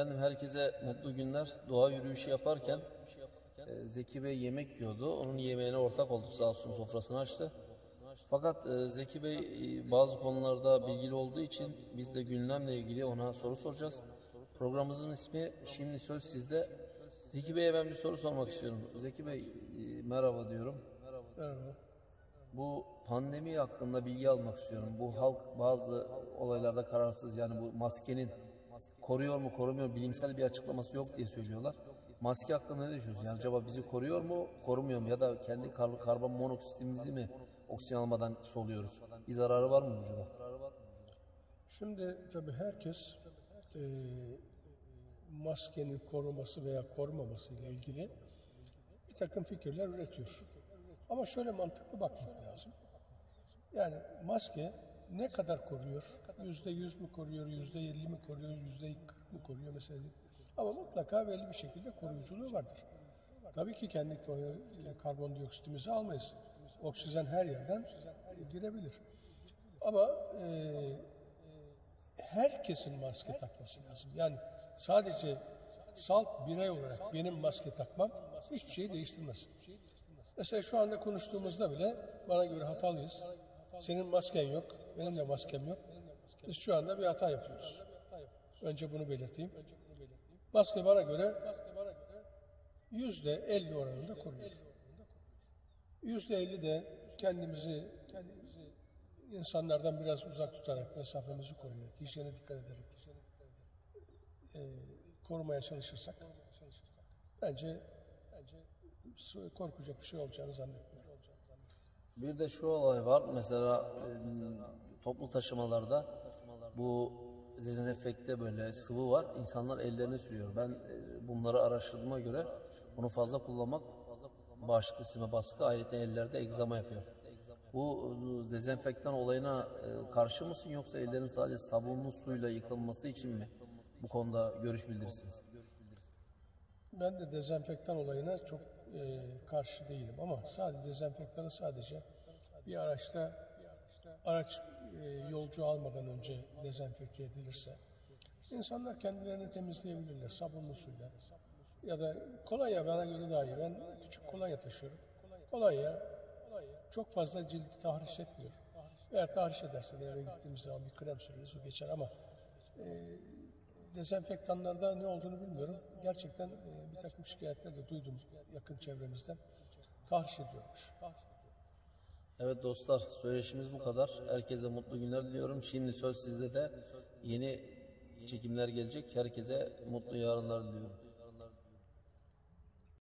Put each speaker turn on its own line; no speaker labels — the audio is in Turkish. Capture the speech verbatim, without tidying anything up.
Efendim herkese mutlu günler. Doğa yürüyüşü yaparken e, Zeki Bey yemek yiyordu. Onun yemeğine ortak olduk, sağ olsun sofrasını açtı. Fakat e, Zeki Bey e, bazı konularda bilgili olduğu için biz de gündemle ilgili ona soru soracağız. Programımızın ismi Şimdi Söz Sizde. Zeki Bey'e ben bir soru sormak istiyorum. Zeki Bey e, merhaba diyorum.
Merhaba.
Bu pandemi hakkında bilgi almak istiyorum. Bu halk bazı olaylarda kararsız, yani bu maskenin koruyor mu korumuyor mu bilimsel bir açıklaması yok diye söylüyorlar. Maske hakkında ne düşünüyorsun? Yani acaba bizi koruyor mu korumuyor mu, ya da kendi kar karbon monoksitimizi mi oksijen almadan soluyoruz? Bir zararı var mı vücuda?
Şimdi tabii herkes e, maskenin koruması veya korumaması ile ilgili bir takım fikirler üretiyor. Ama şöyle mantıklı bakmak lazım. Yani maske ne kadar koruyor? Yüzde yüz mü koruyor, yüzde elli mi koruyor, yüzde kırk mı koruyor mesela? Ama mutlaka belli bir şekilde koruyuculuğu vardır. Tabii ki kendi karbondioksitimizi almayız. Oksijen her yerden girebilir. Ama e, herkesin maske takması lazım. Yani sadece salt birey olarak benim maske takmam hiçbir şeyi değiştirmez. Mesela şu anda konuştuğumuzda bile bana göre hatalıyız. Senin masken yok, benim de maskem yok. Biz şu anda bir hata yapıyoruz. Önce bunu belirteyim. Maske bana göre yüzde elli oranında koruyor. Yüzde elli de kendimizi insanlardan biraz uzak tutarak mesafemizi koruyor. Hijyene dikkat ederek e, korumaya çalışırsak bence korkacak bir şey olacağını zannetmiyorum.
Bir de şu olay var. Mesela e, toplu taşımalarda bu dezenfekte böyle sıvı var. İnsanlar ellerini sürüyor. Ben e, bunları araştırdığıma göre bunu fazla kullanmak bağışıklık sisteme baskı, ayrıca ellerde egzama yapıyor. Bu e, dezenfektan olayına e, karşı mısın, yoksa ellerin sadece sabunlu suyla yıkılması için mi bu konuda görüş bildirirsiniz?
Ben de dezenfektan olayına çok e, karşı değilim ama sadece dezenfektanı sadece bir araçta araç e, yolcu almadan önce dezenfekte edilirse insanlar kendilerini temizleyebilirler sabunlu suyla ya da kolonya bana göre daha iyi. Ben küçük kolonya taşıyorum. Kolonya çok fazla cildi tahriş etmiyor. Eğer tahriş ederse de eve gittiğimiz zaman bir krem süreriz, o geçer ama e, dezenfektanlarda ne olduğunu bilmiyorum. Gerçekten e, bir takım şikayetler de duydum yakın çevremizden. Tahriş ediyormuş.
Evet dostlar, söyleşimiz bu kadar. Herkese mutlu günler diliyorum. Şimdi söz sizde de yeni çekimler gelecek. Herkese mutlu yarınlar diliyorum.